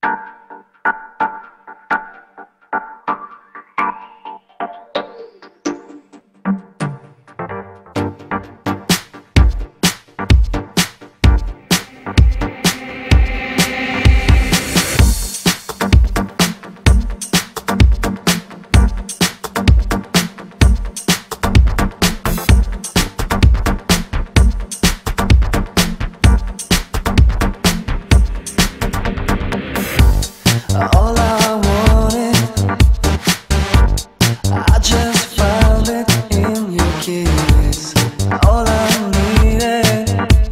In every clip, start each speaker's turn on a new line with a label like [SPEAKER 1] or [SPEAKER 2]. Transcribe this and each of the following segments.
[SPEAKER 1] All I wanted, I just found it in your kiss. All I needed,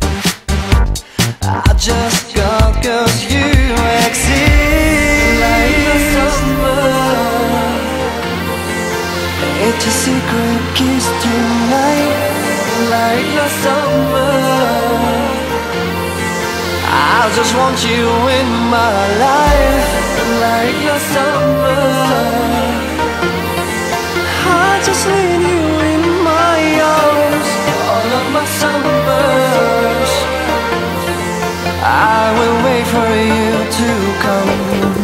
[SPEAKER 1] I just got 'cause you exist. Like the summer, it's a secret kiss tonight. Like the summer, I just want you in my life. Like your summer, I just need you in my arms. All of my summers, I will wait for you to come.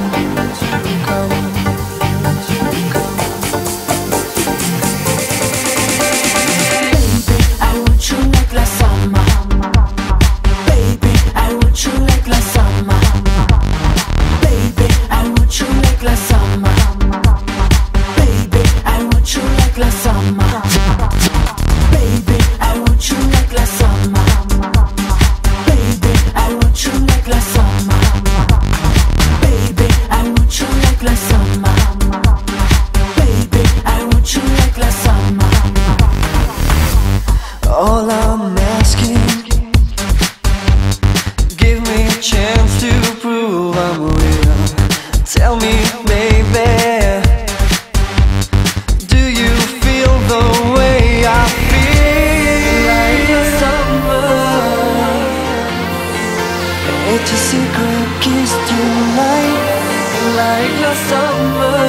[SPEAKER 2] Baby, I want you like last summer. Baby, I want you like last summer. Baby, I want you like last summer. Baby, I want you like last summer. Baby, I want you like last summer. Baby, I want you like last summer. Baby, I want you like last summer. Baby, I want you like last summer.
[SPEAKER 1] All I'm asking, give me a chance to prove I'm real. Tell me, baby, do you feel the way I feel? Like the summer, it's a secret kiss tonight. Like the summer,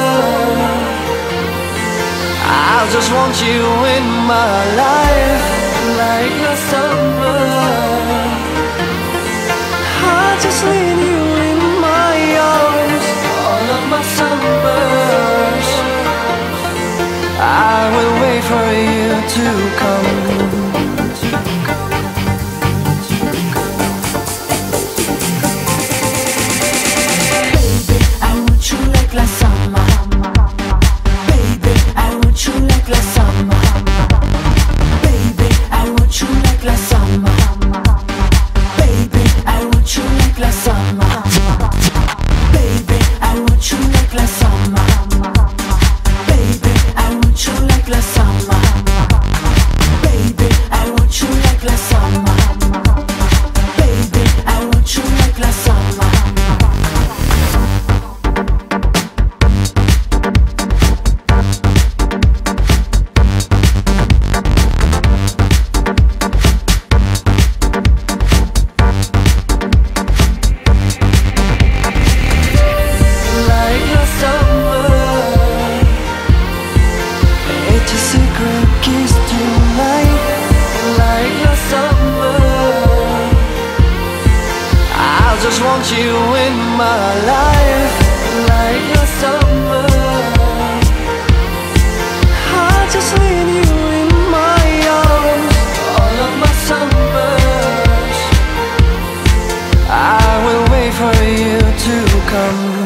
[SPEAKER 1] I just want you in my life. Like the summer, I just need you in my arms. All of my summers, I will wait for you to come.
[SPEAKER 2] Baby, I want you like last summer. Baby, I want you like last summer. Baby, I want you like last summer. Baby, I want you like last summer. Baby, I want you like last summer. Baby, I want you like last summer. Baby, I want you like last summer. Baby, I want you like last summer.
[SPEAKER 1] Like the summer, it's a secret kiss tonight. Like the summer, I just want you in my life. Like the summer, I just need you in my arms. All of my summers, I will wait for you to come.